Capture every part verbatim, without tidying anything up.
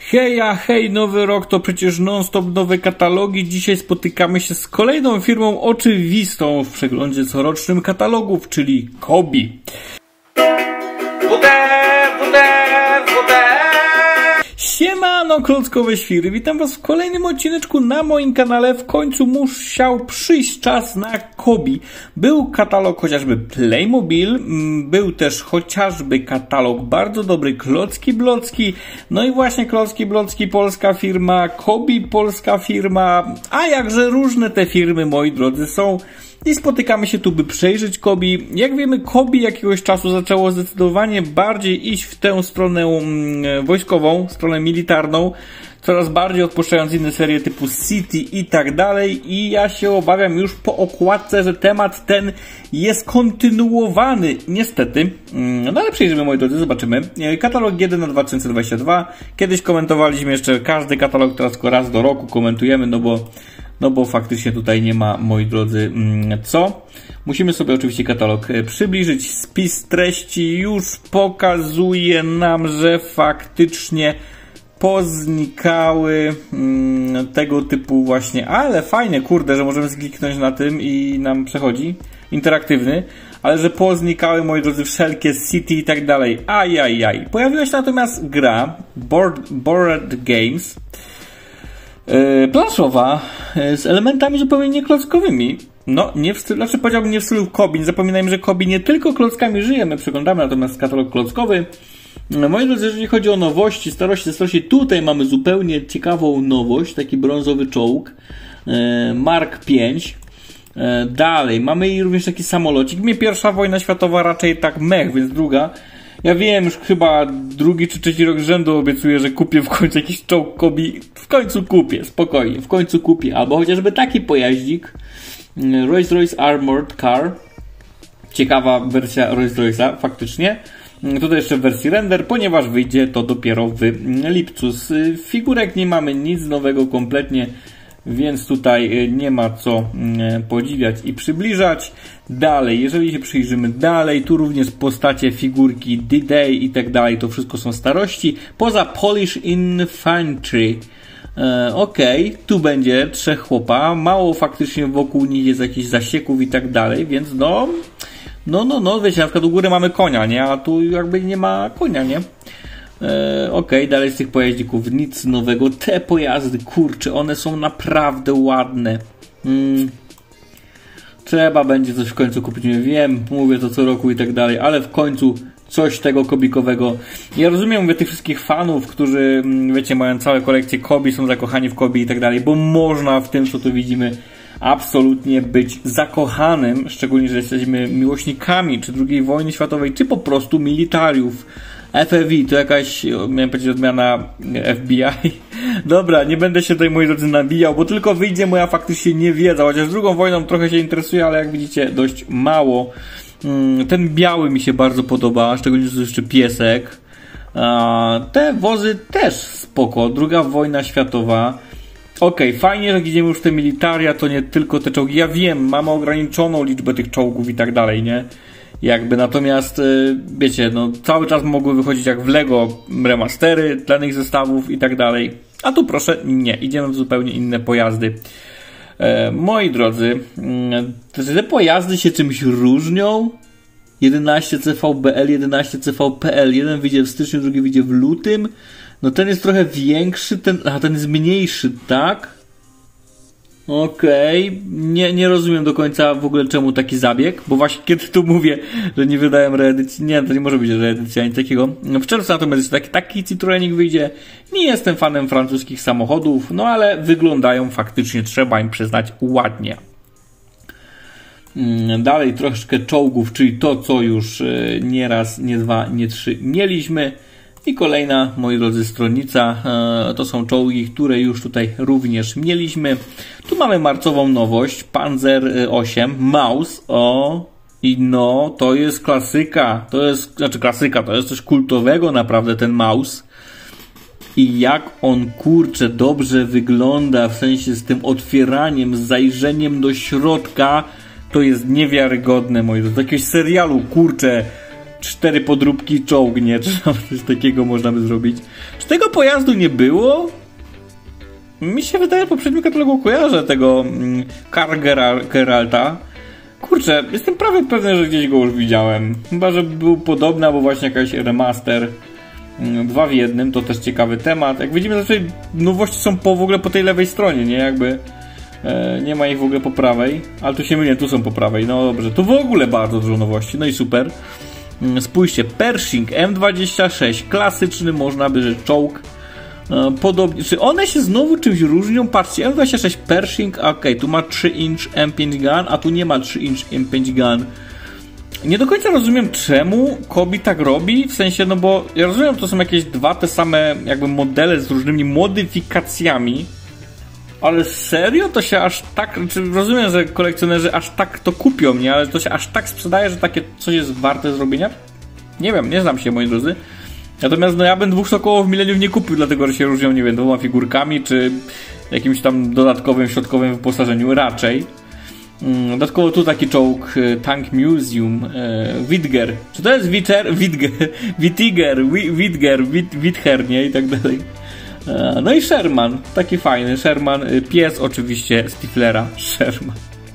Heja, hej, nowy rok to przecież non-stop nowe katalogi. Dzisiaj spotykamy się z kolejną firmą oczywistą w przeglądzie corocznym katalogów, czyli Kobi. Siemano, klockowe świry, witam was w kolejnym odcineczku na moim kanale. W końcu musiał przyjść czas na Kobi. Był katalog chociażby Playmobil, był też chociażby katalog bardzo dobry Klocki Blocki, no i właśnie Klocki Blocki, polska firma, Kobi, polska firma, a jakże różne te firmy, moi drodzy, są. I spotykamy się tu, by przejrzeć Kobi. Jak wiemy, Kobi jakiegoś czasu zaczęło zdecydowanie bardziej iść w tę stronę mm, wojskową, stronę militarną, coraz bardziej odpuszczając inne serie typu City i tak dalej. I ja się obawiam już po okładce, że temat ten jest kontynuowany, niestety. No ale przejrzymy, moi drodzy, zobaczymy. Katalog jeden na dwa tysiące dwudziesty drugi. Kiedyś komentowaliśmy jeszcze każdy katalog, teraz tylko raz do roku komentujemy, no bo No bo faktycznie tutaj nie ma, moi drodzy, co. Musimy sobie oczywiście katalog przybliżyć. Spis treści już pokazuje nam, że faktycznie poznikały mm, tego typu właśnie, ale fajnie, kurde, że możemy kliknąć na tym i nam przechodzi. Interaktywny. Ale że poznikały, moi drodzy, wszelkie City i tak dalej. Ajajaj. Pojawiła się natomiast gra Board, Board Games. Planszowa, z elementami zupełnie nieklockowymi. No, nie w stylu, znaczy powiedziałbym nie w stylu Kobi. Nie zapominajmy, że Kobi nie tylko klockami żyje, my przeglądamy natomiast katalog klockowy. Moi drodzy, jeżeli chodzi o nowości, starości, starości, tutaj mamy zupełnie ciekawą nowość, taki brązowy czołg, Mark pięć. Dalej, mamy również taki samolocik. Mnie pierwsza wojna światowa raczej tak mech, więc druga. Ja wiem, już chyba drugi czy trzeci rok z rzędu obiecuję, że kupię w końcu jakiś czołg Kobi. W końcu kupię, spokojnie, w końcu kupię. Albo chociażby taki pojaździk. Rolls-Royce Armored Car. Ciekawa wersja Rolls-Royce'a, faktycznie. Tutaj jeszcze w wersji render, ponieważ wyjdzie to dopiero w lipcu. Z figurek nie mamy nic nowego kompletnie, więc tutaj nie ma co podziwiać i przybliżać. Dalej, jeżeli się przyjrzymy dalej, tu również postacie, figurki, D-Day i tak dalej, to wszystko są starości. Poza Polish Infantry. E, Okej, okay. Tu będzie trzech chłopa, mało faktycznie wokół nich jest jakichś zasieków i tak dalej, więc no, no, no, no, wiecie, na przykład u góry mamy konia, nie? A tu jakby nie ma konia, nie? E, Okej, okay. Dalej z tych pojaździków nic nowego. Te pojazdy, kurczę, one są naprawdę ładne. Mm. Trzeba będzie coś w końcu kupić, nie wiem, mówię to co roku i tak dalej, ale w końcu coś tego kobikowego. Ja rozumiem, mówię, tych wszystkich fanów, którzy, wiecie, mają całe kolekcje Kobi, są zakochani w Kobi i tak dalej, bo można w tym, co tu widzimy, absolutnie być zakochanym, szczególnie, że jesteśmy miłośnikami czy drugiej wojny światowej, czy po prostu militariów. F F I to jakaś, miałem powiedzieć, odmiana F B I. Dobra, nie będę się tutaj, moi drodzy, nabijał, bo tylko wyjdzie moja faktycznie niewiedza, chociaż drugą wojną trochę się interesuje, ale jak widzicie, dość mało. Ten biały mi się bardzo podoba, szczególnie, że to jeszcze piesek. Te wozy też spoko, druga wojna światowa. Okej, okay, fajnie, że idziemy już w te militaria, to nie tylko te czołgi. Ja wiem, mamy ograniczoną liczbę tych czołgów i tak dalej, nie? Jakby natomiast, wiecie, no cały czas mogły wychodzić jak w Lego remastery danych zestawów i tak dalej. A tu proszę, nie, idziemy w zupełnie inne pojazdy. E, moi drodzy, te pojazdy się czymś różnią? jedenaście C V B L, jedenaście C V P L, jeden wyjdzie w styczniu, drugi wyjdzie w lutym. No ten jest trochę większy, ten, a ten jest mniejszy, tak? Okej, okay. nie, nie rozumiem do końca w ogóle czemu taki zabieg, bo właśnie kiedy tu mówię, że nie wydałem reedycji, nie, to nie może być reedycja, nic takiego. W czerwcu natomiast taki, taki Citroenik wyjdzie. Nie jestem fanem francuskich samochodów, no ale wyglądają faktycznie, trzeba im przyznać, ładnie. Dalej troszeczkę czołgów, czyli to, co już nie raz, nie dwa, nie trzy mieliśmy. I kolejna, moi drodzy, stronica, e, to są czołgi, które już tutaj również mieliśmy. Tu mamy marcową nowość, Panzer osiem, Maus, o, i no, to jest klasyka, to jest, znaczy klasyka, to jest coś kultowego naprawdę ten Maus. I jak on, kurczę, dobrze wygląda, w sensie z tym otwieraniem, z zajrzeniem do środka, to jest niewiarygodne, moi drodzy, z jakiegoś serialu, kurczę, cztery podróbki czołg, nie? Czy coś takiego można by zrobić. Czy tego pojazdu nie było? Mi się wydaje, w poprzednim katalogu kojarzę tego mm, Car Geralta. Kurczę, jestem prawie pewny, że gdzieś go już widziałem. Chyba, że był podobny, albo właśnie jakaś remaster. Mm, dwa w jednym, to też ciekawy temat. Jak widzimy, zazwyczaj nowości są po, w ogóle po tej lewej stronie, nie? Jakby e, nie ma ich w ogóle po prawej. Ale tu się mylię, tu są po prawej. No dobrze, tu w ogóle bardzo dużo nowości. No i super. Mm, spójrzcie, Pershing M dwadzieścia sześć. Klasyczny, można by rzec, czołg. Podobnie, czy one się znowu czymś różnią? Patrzcie, M dwadzieścia sześć Pershing, okej, okay, tu ma trzy inch M pięć gun, a tu nie ma trzy inch M pięć gun. Nie do końca rozumiem, czemu Kobi tak robi, w sensie, no bo ja rozumiem, to są jakieś dwa te same jakby modele z różnymi modyfikacjami, ale serio? To się aż tak, znaczy rozumiem, że kolekcjonerzy aż tak to kupią, nie? Ale to się aż tak sprzedaje, że takie coś jest warte zrobienia? Nie wiem, nie znam się, moi drodzy. Natomiast no ja bym dwóch Sokołów Millennium nie kupił, dlatego że się różnią, nie wiem, dwoma figurkami, czy jakimś tam dodatkowym, środkowym wyposażeniu, raczej. Dodatkowo tu taki czołg Tank Museum, e, Widger. Czy to jest Witcher? Widger, Wittiger, Widger, Wither, nie? I tak dalej. E, no i Sherman, taki fajny, Sherman, pies oczywiście Stiflera, Sherman.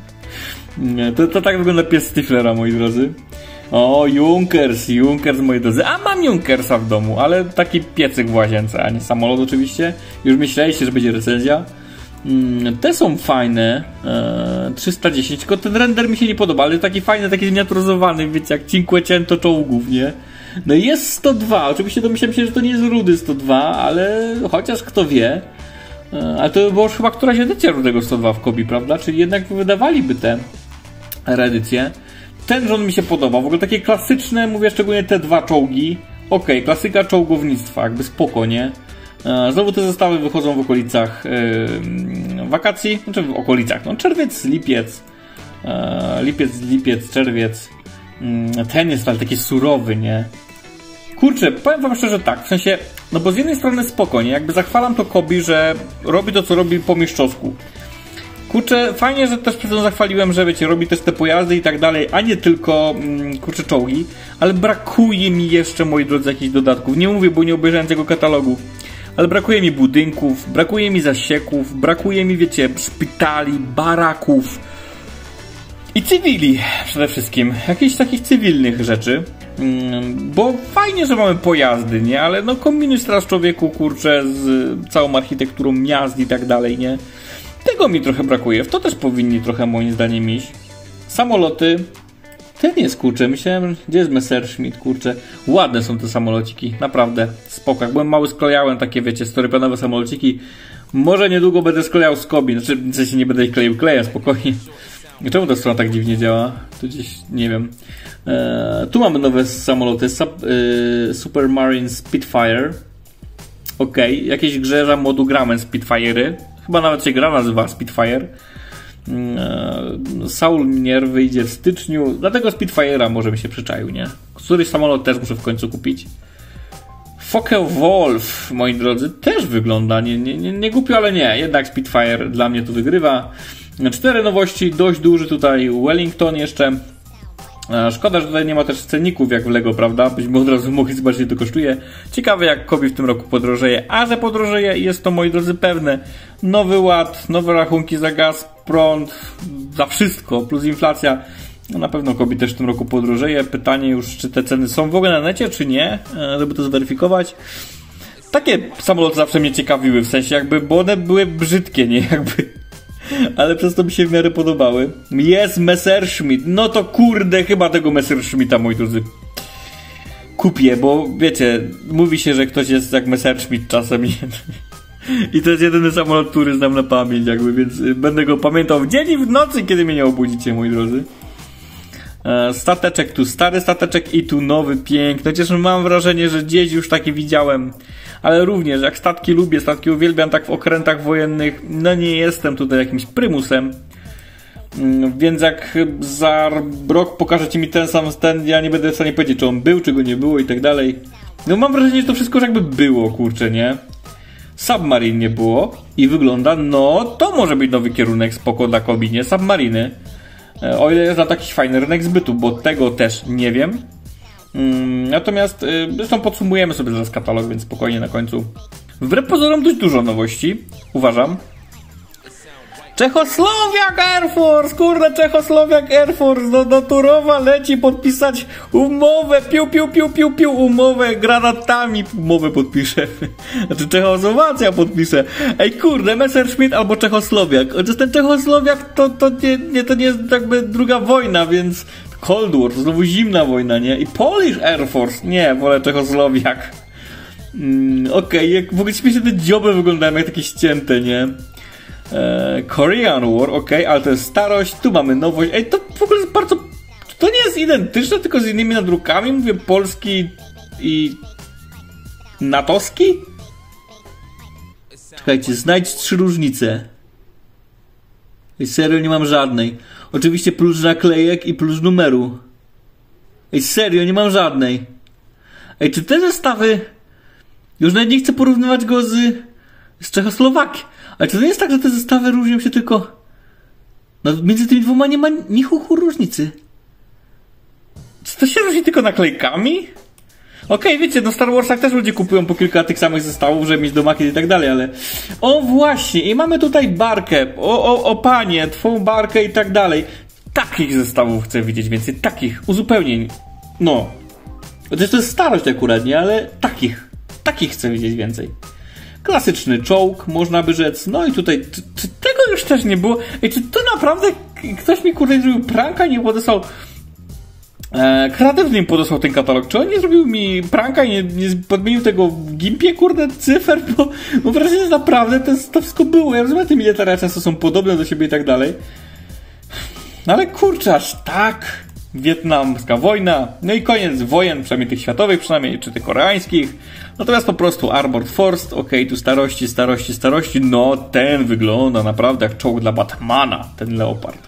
To, to tak wygląda pies Stiflera, moi drodzy. O, Junkers, Junkers, moi drodzy. A mam Junkersa w domu, ale taki piecyk w łazience, a nie samolot oczywiście. Już myśleliście, że będzie recenzja. Mm, te są fajne. Eee, trzysta dziesięć, tylko ten render mi się nie podoba, ale taki fajny, taki zminiaturyzowany, wiecie, jak Cinquecento czołgów, nie? No i jest sto dwa. Oczywiście domyślam się, że to nie jest rudy sto dwa, ale chociaż kto wie. Eee, ale to by było już chyba któraś edycja rudego sto dwa w Kobi, prawda? Czyli jednak wydawaliby te reedycje. Ten rząd mi się podoba, w ogóle takie klasyczne, mówię szczególnie te dwa czołgi. Okej, okay, klasyka czołgownictwa, jakby spoko, nie? E, znowu te zestawy wychodzą w okolicach e, wakacji, znaczy w okolicach, no czerwiec, lipiec, e, lipiec, lipiec, czerwiec. E, ten jest ale taki surowy, nie? Kurczę, powiem wam szczerze tak, w sensie, no bo z jednej strony spoko, nie? Jakby zachwalam to Kobi, że robi to, co robi po mistrzowsku. Kurczę, fajnie, że też przed tym zachwaliłem, że wiecie, robi też te pojazdy i tak dalej, a nie tylko, mm, kurczę, czołgi, ale brakuje mi jeszcze, moi drodzy, jakichś dodatków. Nie mówię, bo nie obejrzałem tego katalogu, ale brakuje mi budynków, brakuje mi zasieków, brakuje mi, wiecie, szpitali, baraków i cywili przede wszystkim. Jakichś takich cywilnych rzeczy, mm, bo fajnie, że mamy pojazdy, nie? Ale no kombinuj teraz, człowieku, kurczę, z całą architekturą miast i tak dalej, nie? Tego mi trochę brakuje. W to też powinni trochę moim zdaniem iść. Samoloty. Ten jest, kurczę. Myślałem, gdzie jest Messerschmitt, kurczę. Ładne są te samolociki. Naprawdę. Spoko. Jak byłem mały, sklejałem takie, wiecie, storyplanowe samolociki. Może niedługo będę sklejał z Kobi. Znaczy, w sensie nie będę ich kleił klejem, spokojnie. Czemu ta strona tak dziwnie działa? Tu gdzieś, nie wiem. Eee, tu mamy nowe samoloty. Sub, yy, Supermarine Spitfire. Okej. Okay. Jakieś grzeża modu Gramen Spitfire'y. Chyba nawet się gra nazywa Spitfire. Saul Minier wyjdzie w styczniu. Dlatego Spitfire'a może mi się przyczaił, nie? Któryś samolot też muszę w końcu kupić. Focke-Wulf, moi drodzy, też wygląda nie, nie, nie, nie głupio, ale nie. Jednak Spitfire dla mnie tu wygrywa. Cztery nowości, dość duży tutaj Wellington jeszcze. Szkoda, że tutaj nie ma też cenników jak w Lego, prawda? Byśmy od razu mogli zobaczyć, ile to kosztuje. Ciekawe, jak Kobi w tym roku podrożeje. A że podrożeje, jest to, moi drodzy, pewne. Nowy ład, nowe rachunki za gaz, prąd, za wszystko, plus inflacja. No na pewno Kobi też w tym roku podrożeje. Pytanie już, czy te ceny są w ogóle na necie, czy nie, żeby to zweryfikować. Takie samoloty zawsze mnie ciekawiły, w sensie jakby, bo one były brzydkie, nie? Jakby... Ale przez to mi się w miarę podobały. Jest Messerschmitt. No to kurde, chyba tego Messerschmitta, moi drodzy, kupię, bo wiecie, mówi się, że ktoś jest jak Messerschmitt czasem. I to jest jedyny samolot, który znam na pamięć, jakby, więc będę go pamiętał w dzień i w nocy, kiedy mnie nie obudzicie, moi drodzy. Stateczek tu stary stateczek i tu nowy, piękny. Chociaż mam wrażenie, że gdzieś już taki widziałem. Ale również, jak statki lubię, statki uwielbiam tak w okrętach wojennych, no nie jestem tutaj jakimś prymusem. Więc jak za rok pokażecie mi ten sam ten, ja nie będę w stanie powiedzieć, czy on był, czy go nie było i tak dalej. No mam wrażenie, że to wszystko już jakby było, kurczę, nie? Submarine nie było i wygląda, no to może być nowy kierunek, spoko dla Kobi, nie? Submariny. O ile jest na taki fajny rynek zbytu, bo tego też nie wiem. Mm, natomiast y, zresztą podsumujemy sobie zaraz katalog, więc spokojnie na końcu. Wbrew pozorom dość dużo nowości, uważam. Czechosłowiak Air Force, kurde, Czechosłowiak Air Force, no, no Turowa leci podpisać umowę, piu, piu, piu, piu, piu, umowę, granatami umowę podpisze. Znaczy Czechosłowacja podpisze. Ej, kurde, Messerschmitt albo Czechosłowiak. Chociaż ten Czechosłowiak to, to, nie, nie, to nie jest jakby druga wojna, więc Cold War, to znowu zimna wojna, nie? I Polish Air Force, nie, wolę Czechosłowiak. Mm, Okej, okay. W ogóle śmiesznie te dzioby wyglądają jak takie ścięte, nie? Korean War, ok, ale to jest starość, tu mamy nowość. Ej, to w ogóle jest bardzo... To nie jest identyczne, tylko z innymi nadrukami. Mówię polski i... natowski? Czekajcie, znajdź trzy różnice. Ej, serio, nie mam żadnej. Oczywiście prócz naklejek i prócz numeru. Ej, serio, nie mam żadnej. Ej, czy te zestawy... Już nawet nie chcę porównywać go z... z Czechosłowakią. Ale czy to nie jest tak, że te zestawy różnią się tylko... No między tymi dwoma nie ma ni chuchu różnicy. Czy to się różni tylko naklejkami? Okej, okay, wiecie, no w Star Warsach też ludzie kupują po kilka tych samych zestawów, żeby mieć do makiet i tak dalej, ale... O właśnie, i mamy tutaj barkę, o, o, o panie, twą barkę i tak dalej. Takich zestawów chcę widzieć więcej, takich, uzupełnień. No. Chociaż to jest starość akurat, nie? Ale takich, takich chcę widzieć więcej. Klasyczny czołg, można by rzec. No i tutaj, czy, czy tego już też nie było? Ej, czy to naprawdę ktoś mi kurde zrobił pranka i nie podesłał... E, kreatywnie mi podesłał ten katalog. Czy on nie zrobił mi pranka i nie, nie podmienił tego w gimpie, kurde, cyfer? Bo, bo wrażenie, że naprawdę to, to wszystko było. Ja rozumiem, te militaria często są podobne do siebie i tak dalej. Ale kurczę, aż tak... Wietnamska wojna, no i koniec wojen, przynajmniej tych światowych, przynajmniej, czy tych koreańskich. Natomiast po prostu Armored Force, okej, okay, tu starości, starości, starości, no ten wygląda naprawdę jak czołg dla Batmana, ten Leopard.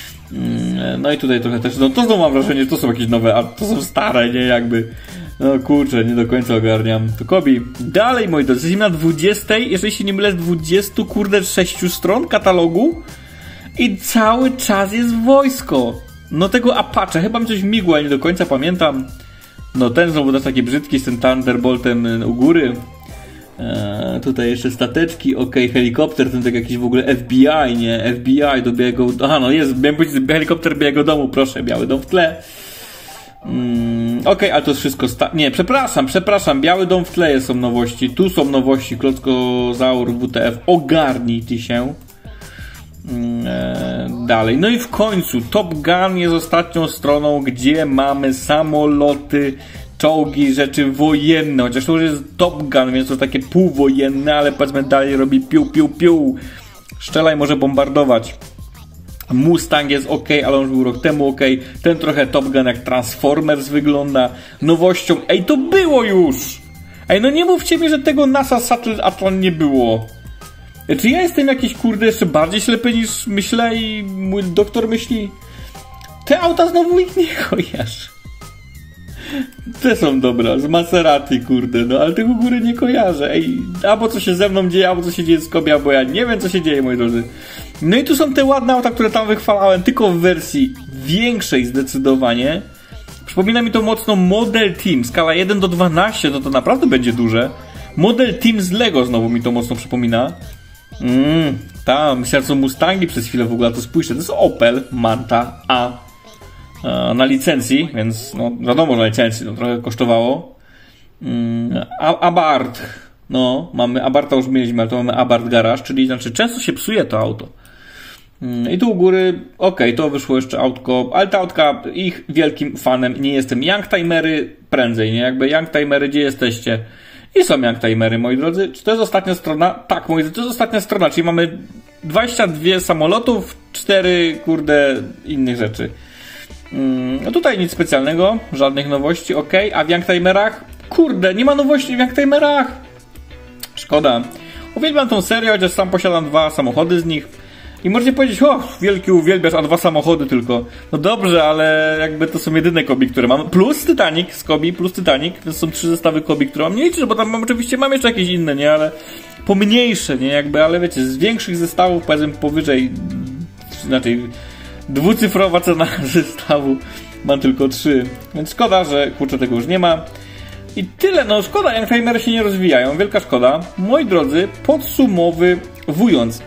No i tutaj trochę też, no to znowu mam wrażenie, że to są jakieś nowe, a to są stare, nie, jakby, no kurczę, nie do końca ogarniam. To Kobi. Dalej, moi drodzy, jesteśmy na dwudziestej, jeżeli się nie mylę, z dwudziestu, kurde, sześciu stron katalogu i cały czas jest wojsko. No tego Apache, chyba mi coś migło, ja nie do końca pamiętam. No ten znowu też taki brzydki z tym Thunderboltem u góry. Eee, tutaj jeszcze stateczki, okej, okay, helikopter, ten tak jakiś w ogóle F B I, nie? F B I do Białego... Aha, no jest, miałem powiedzieć helikopter Białego Domu, proszę, Biały Dom w tle. Mm, okej, okay, ale to jest wszystko... Sta- nie, przepraszam, przepraszam, Biały Dom w tle są nowości, tu są nowości, Klockozaur, W T F, ogarnij ty się. Dalej. No i w końcu Top Gun jest ostatnią stroną, gdzie mamy samoloty, czołgi, rzeczy wojenne. Chociaż to już jest Top Gun, więc to takie półwojenne, ale powiedzmy dalej robi piu, piu, piu. Szczelaj może bombardować. Mustang jest ok, ale on już był rok temu ok. Ten trochę Top Gun jak Transformers wygląda. Nowością. Ej, to było już! Ej, no nie mówcie mi, że tego NASA Shuttle Atlan nie było. Czy ja jestem jakiś, kurde, jeszcze bardziej ślepy niż myślę i mój doktor myśli? Te auta znowu ich nie kojarzę. Te są dobra, z Maserati, kurde, no ale tego góry nie kojarzę. Ej, albo co się ze mną dzieje, albo co się dzieje z Kobi, albo ja nie wiem, co się dzieje, moi drodzy. No i tu są te ładne auta, które tam wychwalałem, tylko w wersji większej zdecydowanie. Przypomina mi to mocno Model Team, skala jeden do dwunastu, to to naprawdę będzie duże. Model Team z Lego znowu mi to mocno przypomina. Mmm, tam, myślałem, że są Mustangi przez chwilę w ogóle, to spójrzcie, to jest Opel Manta A e, na licencji, więc no wiadomo, na licencji, no trochę kosztowało. Mm, Abarth, no, mamy Abartha już mieliśmy, ale to mamy Abarth Garage, czyli znaczy często się psuje to auto. Mm, I tu u góry, okej, okay, to wyszło jeszcze autko, ale ta autka, ich wielkim fanem nie jestem. Youngtimery prędzej, nie? Jakby Youngtimery, gdzie jesteście? I są Youngtimery, moi drodzy. Czy to jest ostatnia strona? Tak, moi drodzy, to jest ostatnia strona, czyli mamy dwadzieścia dwa samolotów, cztery, kurde, innych rzeczy. Hmm, no tutaj nic specjalnego, żadnych nowości, ok. A w Youngtimerach? Kurde, nie ma nowości w Youngtimerach. Szkoda. Uwielbiam tą serię, chociaż sam posiadam dwa samochody z nich. I możecie powiedzieć, o, wielki uwielbiasz, a dwa samochody tylko. No dobrze, ale jakby to są jedyne Kobi, które mam. Plus Titanic z Kobi, plus Titanic. Więc są trzy zestawy Kobi, które mam. Nie liczę, bo tam mam, oczywiście mam jeszcze jakieś inne, nie? Ale pomniejsze, nie? Jakby, ale wiecie, z większych zestawów, powiedzmy powyżej, znaczy dwucyfrowa cena zestawu Mam tylko trzy. Więc szkoda, że kurczę tego już nie ma. I tyle, no szkoda, Youngtimery się nie rozwijają, wielka szkoda. Moi drodzy, podsumowując.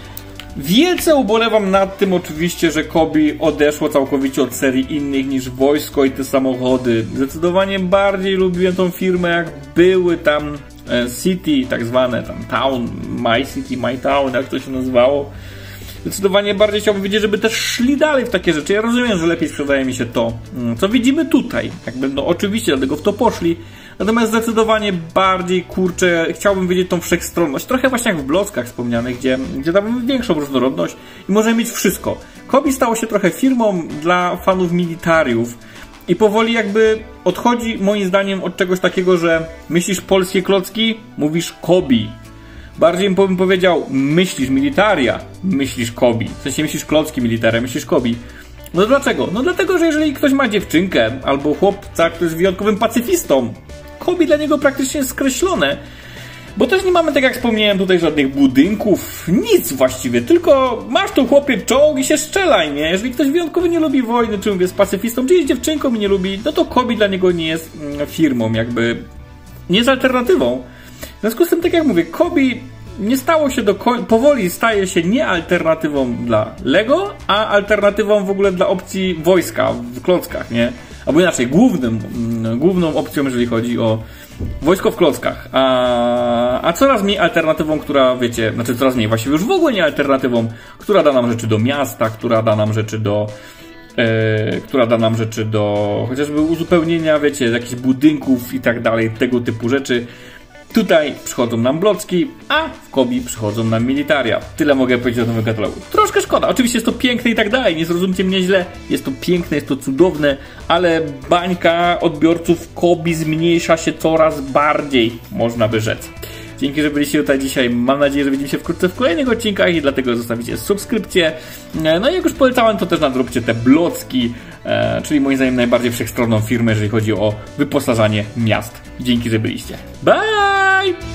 Wielce ubolewam nad tym oczywiście, że Kobi odeszło całkowicie od serii innych niż wojsko i te samochody. Zdecydowanie bardziej lubiłem tą firmę, jak były tam City, tak zwane tam Town, My City, My Town, jak to się nazywało. Zdecydowanie bardziej chciałbym wiedzieć, żeby też szli dalej w takie rzeczy. Ja rozumiem, że lepiej sprzedaje mi się to, co widzimy tutaj. Jakby, no oczywiście, dlatego w to poszli. Natomiast zdecydowanie bardziej, kurczę, chciałbym wiedzieć tą wszechstronność. Trochę właśnie jak w Blockach wspomnianych, gdzie, gdzie damy większą różnorodność i możemy mieć wszystko. Kobi stało się trochę firmą dla fanów militariów i powoli jakby odchodzi moim zdaniem od czegoś takiego, że myślisz polskie klocki, mówisz Kobi. Bardziej bym powiedział, myślisz militaria, myślisz Kobi. W sensie myślisz klocki militaria, myślisz Kobi. No dlaczego? No dlatego, że jeżeli ktoś ma dziewczynkę albo chłopca, który jest wyjątkowym pacyfistą, Kobi dla niego praktycznie jest skreślone. Bo też nie mamy, tak jak wspomniałem, tutaj żadnych budynków, nic właściwie, tylko masz tu chłopie czołg i się strzelaj, nie? Jeżeli ktoś wyjątkowo nie lubi wojny, czy mówię, jest pacyfistą, czy jest dziewczynką i nie lubi, no to Kobi dla niego nie jest firmą, jakby nie jest alternatywą. W związku z tym, tak jak mówię, Kobi nie stało się do końca, powoli staje się nie alternatywą dla Lego, a alternatywą w ogóle dla opcji wojska w klockach, nie? Albo inaczej, głównym, główną opcją, jeżeli chodzi o wojsko w klockach, a, a coraz mniej alternatywą, która, wiecie, znaczy coraz mniej, właściwie już w ogóle nie alternatywą, która da nam rzeczy do miasta, która da nam rzeczy do e, która da nam rzeczy do chociażby uzupełnienia, wiecie, jakichś budynków i tak dalej, tego typu rzeczy. Tutaj przychodzą nam blocki, a w Kobi przychodzą nam militaria. Tyle mogę powiedzieć o nowym katalogu. Troszkę szkoda. Oczywiście jest to piękne i tak dalej. Nie zrozumcie mnie źle. Jest to piękne, jest to cudowne, ale bańka odbiorców Kobi zmniejsza się coraz bardziej, można by rzec. Dzięki, że byliście tutaj dzisiaj. Mam nadzieję, że widzimy się wkrótce w kolejnych odcinkach i dlatego zostawicie subskrypcję. No i jak już polecałem, to też nadróbcie te blocki, e, czyli moim zdaniem najbardziej wszechstronną firmę, jeżeli chodzi o wyposażanie miast. Dzięki, że byliście. Bye!